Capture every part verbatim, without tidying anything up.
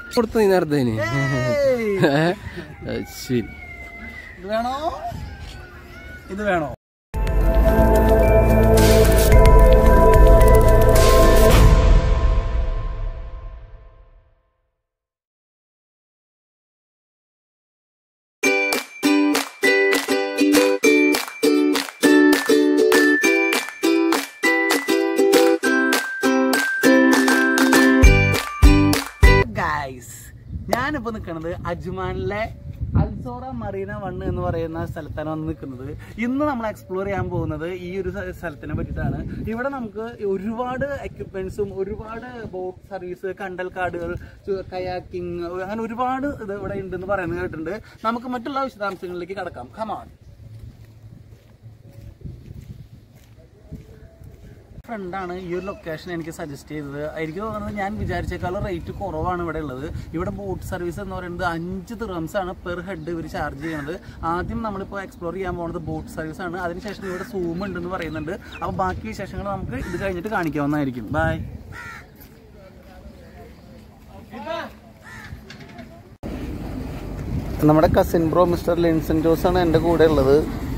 കൊടുത്തു നേരത്തേന് ശരി. ഇത് വേണോ ഇത് വേണോ? ഞാനിപ്പോ നിൽക്കുന്നത് അജ്മാനിലെ അൽസോറ മറീന വൺ എന്ന് പറയുന്ന സ്ഥലത്താണ് വന്ന് നിൽക്കുന്നത്. ഇന്ന് നമ്മൾ എക്സ്പ്ലോർ ചെയ്യാൻ പോകുന്നത് ഈ ഒരു സ്ഥലത്തിനെ പറ്റിയിട്ടാണ്. ഇവിടെ നമുക്ക് ഒരുപാട് എക്യുപ്മെന്റ്സും ഒരുപാട് ബോട്ട് സർവീസ്, കണ്ടൽക്കാടുകൾ, കയാക്കിംഗ്, അങ്ങനെ ഒരുപാട് ഇത് ഇവിടെ ഉണ്ടെന്ന് പറയുന്നത് കേട്ടിട്ടുണ്ട്. നമുക്ക് മറ്റുള്ള വിശദാംശങ്ങളിലേക്ക് കടക്കാം. കമാൺ. ഫ്രണ്ടാണ് ഈ ഒരു ലൊക്കേഷൻ എനിക്ക് സജസ്റ്റ് ചെയ്തത്. എനിക്ക് തോന്നുന്നത് ഞാൻ വിചാരിച്ചേക്കാളും റേറ്റ് കുറവാണ് ഇവിടെ ഉള്ളത്. ഇവിടെ ബോട്ട് സർവീസ് എന്ന് പറയുന്നത് അഞ്ച് ദിർഹംസ് ആണ് പെർ ഹെഡ് ഇവർ ചാർജ് ചെയ്യുന്നത്. ആദ്യം നമ്മളിപ്പോൾ എക്സ്പ്ലോർ ചെയ്യാൻ പോകുന്നത് ബോട്ട് സർവീസ് ആണ്. അതിനുശേഷം ഇവിടെ സൂം ഉണ്ടെന്ന് പറയുന്നുണ്ട്. അപ്പോൾ ബാക്കി വിശേഷങ്ങൾ നമുക്ക് ഇത് കഴിഞ്ഞിട്ട് കാണിക്കാവുന്നതായിരിക്കും. ബൈ. നമ്മുടെ cousin bro mister Linson Jose ആണ് എൻ്റെ കൂടെ ഉള്ളത്.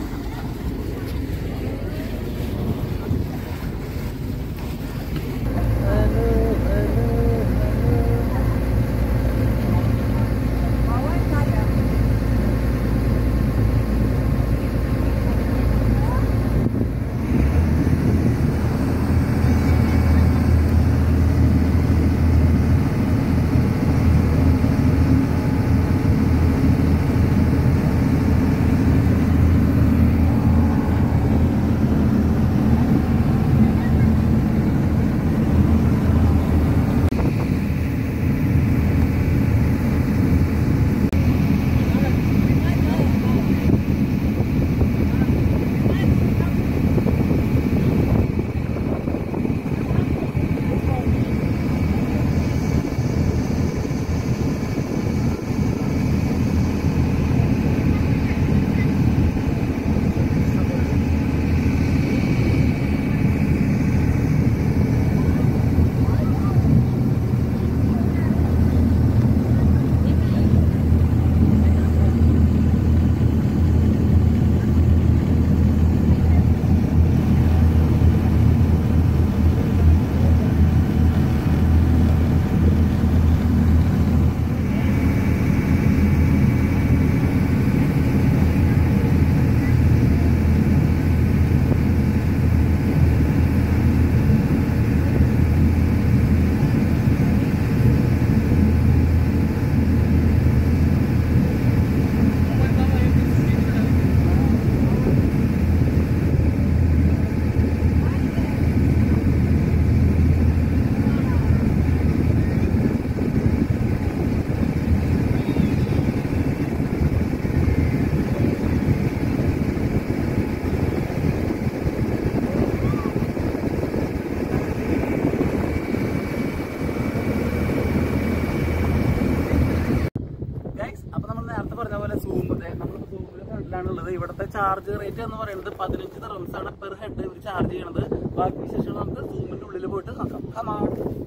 ഇവിടുത്തെ ചാർജ് റേറ്റ് എന്ന് പറയുന്നത് പതിനഞ്ച് ദിർഹംസ് ആണ് പെർ ഹെഡ് ഇവർ ചാർജ് ചെയ്യണത്. ബാക്കി ശേഷം നമുക്ക് സൂമിന്റെ ഉള്ളിൽ പോയിട്ട് നോക്കാം. കമാൺ.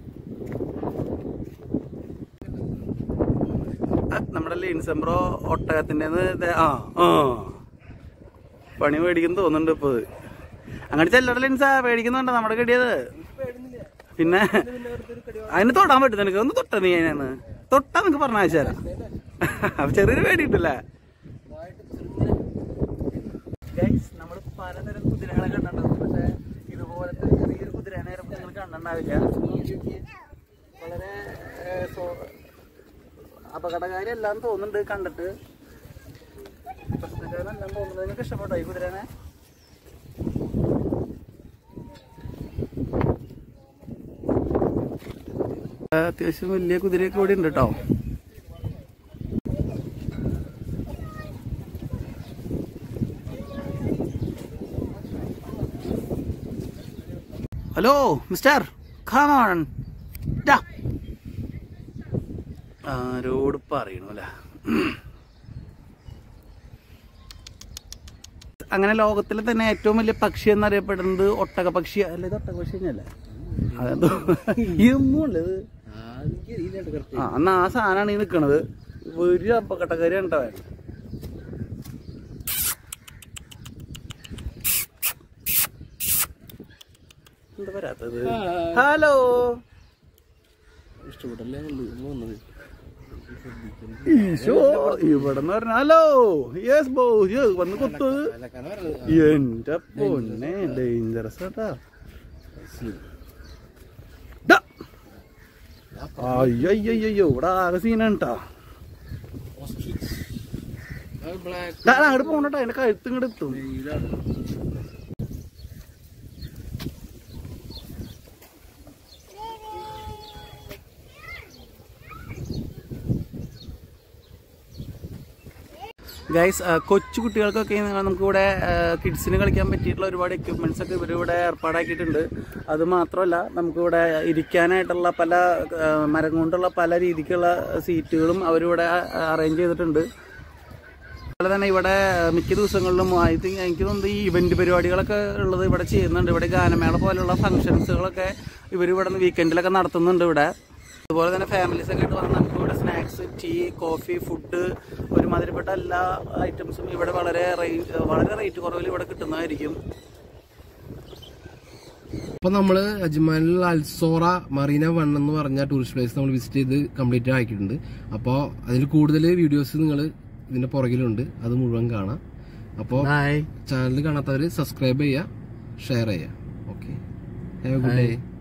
നമ്മുടെ ലിൻസംബ്രോ ഒട്ടകത്തിന്റെ ആ ആ പണി മേടിക്കുന്നു തോന്നുന്നുണ്ട്. ഇപ്പൊ അങ്ങനെ ചെല്ലട ലിൻസാ പേടിക്കുന്നുണ്ടോ നമ്മുടെ കടിയത്? പിന്നെ അതിന് തൊടാൻ പറ്റും നിനക്ക്? ഒന്ന് തൊട്ട നീ അതിനാണ് തൊട്ടാ നിനക്ക് പറഞ്ഞയച്ചു തരാം. അപ്പൊ ചെറിയൊരു പേടിയിട്ടില്ലേ? നമ്മള് പലതരം കുതിരകളെ കണ്ടിട്ടുണ്ടാവും. പക്ഷെ ഇതുപോലത്തെ ചെറിയൊരു കുതിരേനെ നിങ്ങൾ കണ്ടിട്ടുണ്ടാവില്ല. വളരെ അപകടകാരിയല്ലാന്ന് തോന്നുന്നുണ്ട് കണ്ടിട്ട്. പ്രശ്നക്കാരനെല്ലാം തോന്നുന്നത്. നിങ്ങൾക്ക് ഇഷ്ടപ്പെട്ടോ ഈ കുതിരേനെ? അത്യാവശ്യം വലിയ കുതിരയൊക്കെ ഇവിടെ ഉണ്ട് കേട്ടോ. Hello mister, come on. ആരോട് പറയണല്ല. അങ്ങനെ ലോകത്തിലെ തന്നെ ഏറ്റവും വലിയ പക്ഷി എന്നറിയപ്പെടുന്നത് ഒട്ടക പക്ഷി അല്ല. ഇത് ഒട്ടക പക്ഷി തന്നെയല്ലേ? അതെന്തോ ഇതൊന്നും ഉള്ളത് ആ എന്നാ ആ സാധനമാണ് ഈ നിക്കണത്. ഒരു അപ്പക്കട്ടക്കാരി ഉണ്ടോ എന്താ വരാത്തത്? ഹലോ ഈശോ ഇവിടെന്ന് പറഞ്ഞ ഹലോ യെസ് ബോ വന്ന് കൊത്ത്. എന്റെ പൊന്നെ ഡേഞ്ചറസ് കേട്ടാ. അയ്യോ ഇവിടെ ആകെ സീനാണ് കേട്ടാ. അങ്ങോട്ട് പോകണട്ടോ, എന്റെ കഴുത്ത് ഇങ്ങോട്ട് എത്തും. ഗൈസ്, കൊച്ചു കുട്ടികൾക്കൊക്കെ നമുക്കിവിടെ കിഡ്സിന് കളിക്കാൻ പറ്റിയിട്ടുള്ള ഒരുപാട് എക്യുപ്മെന്റ്സ് ഒക്കെ ഇവരിവിടെ ഏർപ്പാടാക്കിയിട്ടുണ്ട്. അത് മാത്രമല്ല നമുക്കിവിടെ ഇരിക്കാനായിട്ടുള്ള പല മരം കൊണ്ടുള്ള പല രീതിക്കുള്ള സീറ്റുകളും അവരിവിടെ അറേഞ്ച് ചെയ്തിട്ടുണ്ട്. അതുപോലെ തന്നെ ഇവിടെ മിക്ക ദിവസങ്ങളിലും ഐ തിങ്ക് എനിക്ക് തോന്നുന്നത് ഈ ഇവന്റ് പരിപാടികളൊക്കെ ഉള്ളത് ഇവിടെ ചെയ്യുന്നുണ്ട്. ഇവിടെ ഗാനമേള പോലുള്ള ഫംഗ്ഷൻസുകളൊക്കെ ഇവരിവിടെ വീക്കെൻഡിലൊക്കെ നടത്തുന്നുണ്ട് ഇവിടെ. അതുപോലെ തന്നെ ഫാമിലീസ് ഒക്കെ ആയിട്ട് വന്ന് നമുക്ക് ഇവിടെ സ്നാക്സ്, ടീ, കോഫി, ഫുഡ്, ഒരുമാതിരിപ്പെട്ട എല്ലാ ഐറ്റംസും ഇവിടെ വളരെ റേറ്റ് വളരെ റേറ്റ് കുറവിൽ ഇവിടെ കിട്ടുന്നതായിരിക്കും. അപ്പോൾ നമ്മൾ അജ്മാനിൽ അൽസോറ മറീന വൺ എന്ന് പറഞ്ഞ ടൂറിസ്റ്റ് പ്ലേസ് നമ്മൾ വിസിറ്റ് ചെയ്ത് കംപ്ലീറ്റ് ആക്കിയിട്ടുണ്ട്. അപ്പോൾ അതിൽ കൂടുതൽ വീഡിയോസ് നിങ്ങൾ ഇതിന്റെ പുറകിലുണ്ട്, അത് മുഴുവൻ കാണാം. അപ്പോൾ ചാനൽ കാണാത്തവർ സബ്സ്ക്രൈബ് ചെയ്യുക, ഷെയർ ചെയ്യുക. Okay, have a good day.